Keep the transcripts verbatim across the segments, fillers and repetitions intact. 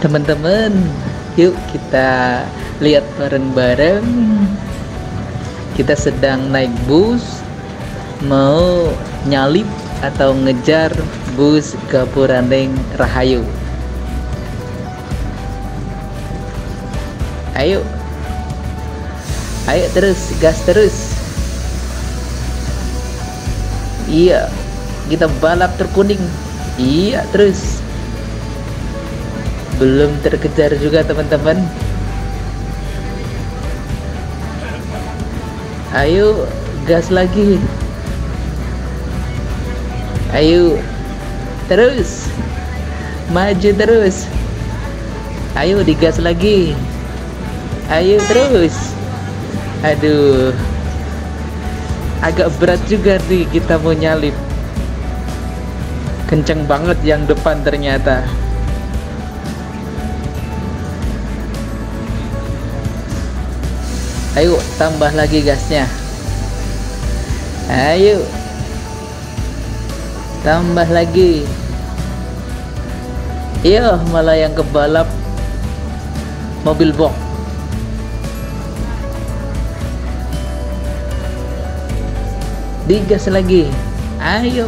Teman-teman, yuk kita lihat bareng-bareng. Kita sedang naik bus, mau nyalip atau ngejar bus Gapuraning Rahayu. Ayo, ayo terus, gas terus. Iya, kita balap terkuning. Iya, terus. Belum terkejar juga teman-teman. Ayo, gas lagi. Ayo, terus. Maju terus. Ayo, digas lagi. Ayo terus. Aduh, agak berat juga nih kita mau nyalip. Kenceng banget yang depan ternyata. Ayo, tambah lagi gasnya. Ayo, tambah lagi. Iya, malah yang kebalap mobil box. Digas lagi. Ayo,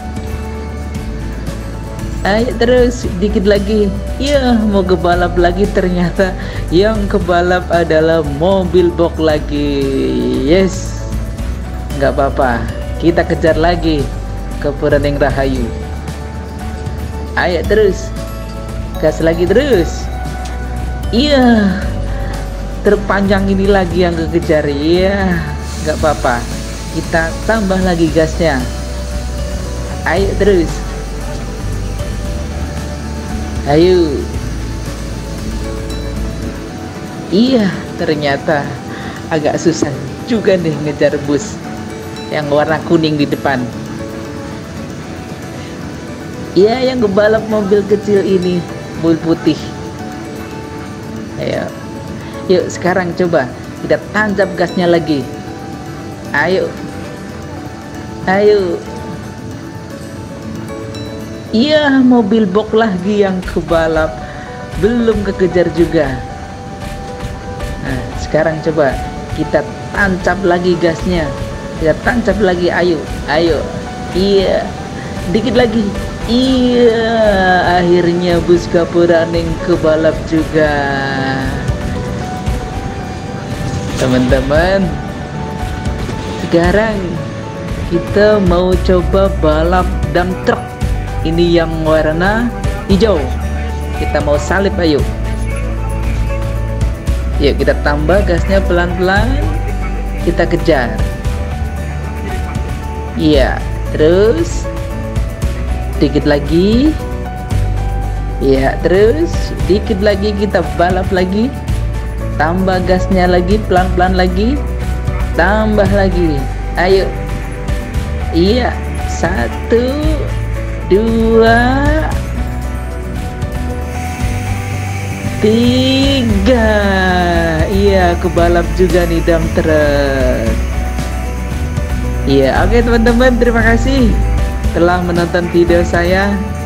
ayo terus, dikit lagi. Ya, mau kebalap lagi, ternyata yang kebalap adalah mobil box lagi. Yes, nggak apa-apa, kita kejar lagi Gapuraning Rahayu. Ayo terus, gas lagi terus. Iya, terpanjang ini lagi yang kekejar. Iya, nggak apa-apa, kita tambah lagi gasnya. Ayo terus. Ayo. Iya, ternyata agak susah juga nih ngejar bus yang warna kuning di depan. Iya, yang kebalap mobil kecil ini, mobil putih. Ayo, yuk sekarang coba kita tancap gasnya lagi. Ayo, ayo. Iya, mobil box lagi yang kebalap, belum kekejar juga. Nah, sekarang coba kita tancap lagi gasnya. Kita tancap lagi, ayo, ayo. Iya, dikit lagi. Iya, akhirnya bus Gapuraning kebalap juga. Teman-teman, sekarang kita mau coba balap dump truck. Ini yang warna hijau. Kita mau salip, ayo. Yuk kita tambah gasnya pelan-pelan. Kita kejar. Iya, terus. Dikit lagi. Iya, terus. Dikit lagi, kita balap lagi. Tambah gasnya lagi, pelan-pelan lagi. Tambah lagi. Ayo. Iya, satu, dua, tiga. Iya, kebalap juga nih dump truck. Iya, oke teman-teman, terima kasih telah menonton video saya.